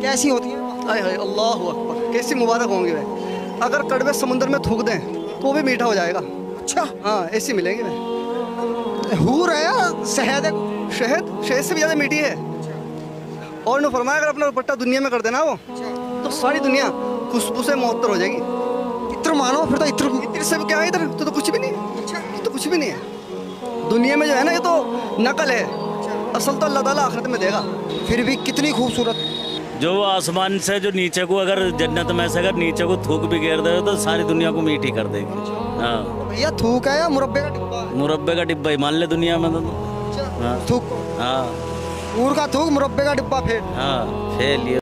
कैसी होती है? हाय हाय अल्लाह अकबर, कैसी मुबारक होंगी वे। अगर कड़वे समुद्र में थूक दें तो वो भी मीठा हो जाएगा। अच्छा, हाँ ऐसी मिलेंगी वे। हूर है या शहद है? शहद, शहद से भी ज़्यादा मीठी है। और ने फरमाया अगर अपना दुपट्टा दुनिया में कर देना वो, तो सारी दुनिया खुशबू से मुअत्तर हो जाएगी। इत्र मानो फिर तो इत्र। इत्र से क्या है इधर, तो कुछ भी नहीं है। तो कुछ भी नहीं है दुनिया में जो है ना, ये तो नकल है। असल तो अल्लाह ताला आखिरत में देगा। फिर भी कितनी खूबसूरत। जो आसमान से जो नीचे को, अगर जन्नत में से अगर नीचे को थूक भी गिर दे तो सारी दुनिया को मीठी कर देगी। हाँ, भैया थूक है या मुरब्बे का डिब्बा है? मुरब्बे का डिब्बा ही मान ले दुनिया में तो। हाँ थूक, हाँ हूर का थूक, मुरब्बे का डिब्बा फेल। हाँ, फेल ये।